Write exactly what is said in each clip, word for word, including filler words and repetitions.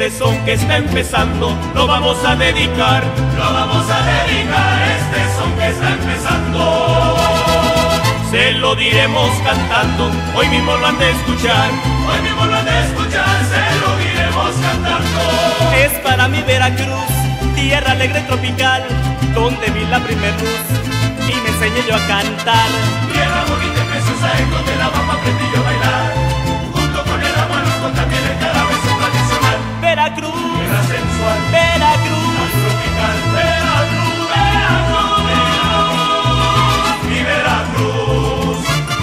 este son que está empezando lo vamos a dedicar, lo vamos a dedicar, este son que está empezando. Se lo diremos cantando, hoy mismo lo han de escuchar, hoy mismo lo han de escuchar, se lo diremos cantando. Es para mi Veracruz, tierra alegre y tropical, donde vi la primer luz y me enseñé yo a cantar. Tierra bonita y preciosa, en donde la bamba aprendí yo a bailar, junto con el amaluco también el carabezo tradicional. Veracruz, tierra sensual, Veracruz, tan tropical, Veracruz, Veracruz, Veracruz, mi Veracruz.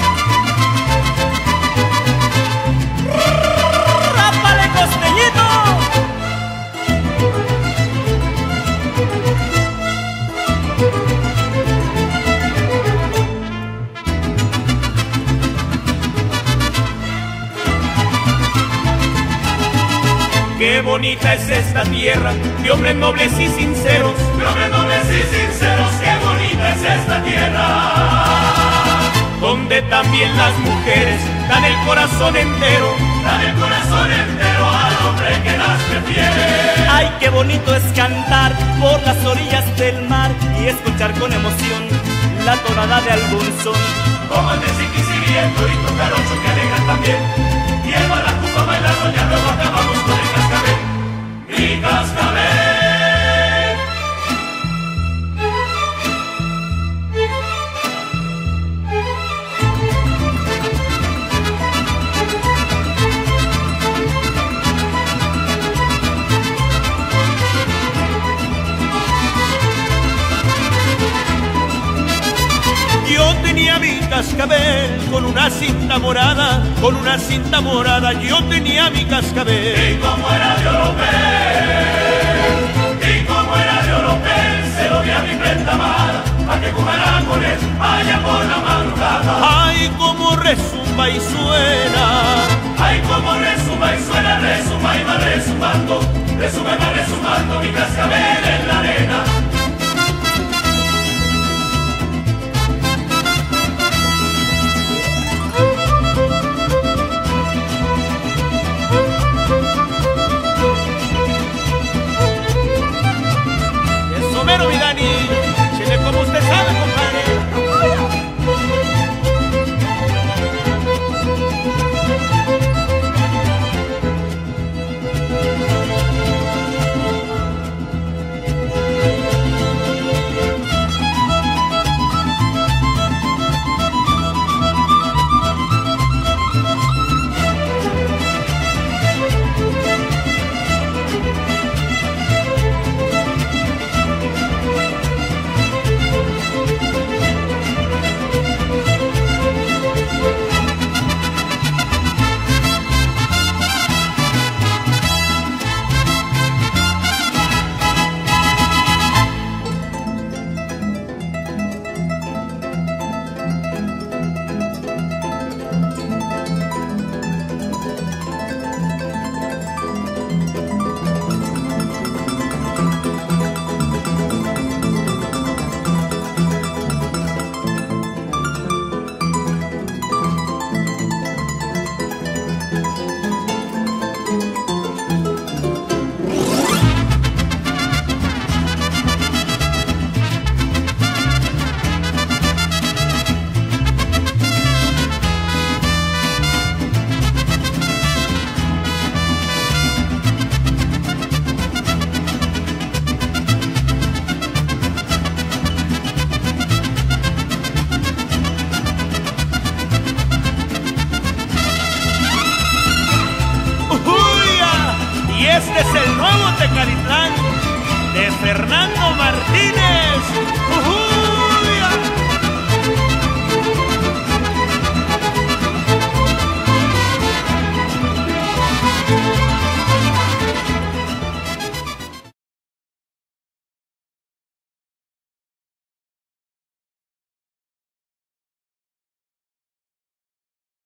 ¡Rápale, costeñito! Qué bonita es esta tierra, de hombres nobles y sinceros, de hombres nobles y sinceros, qué bonita es esta tierra, donde también las mujeres dan el corazón entero, dan el corazón entero al hombre que las prefiere. Ay, qué bonito es cantar por las orillas del mar y escuchar con emoción la tonada de algún son. Como el de Siquis y el torito carocho que alegran también, y el balacupa bailando, ya luego acabamos con el cascabel, mi cascabel. Yo tenía mi cascabel con una cinta morada, con una cinta morada, yo tenía mi cascabel. Y como era de oropel, y como era de oropel, se lo di a mi prenda amada, a que jugara con él allá por la madrugada. Ay, como resumba y suena, ay, como resuma y suena, resuma y va resumando, resuma y va resumando mi cascabel en la arena. Pero mi Dani, chile como usted sabe, compadre. Este es el nuevo Tecalitlán de Fernando Martínez.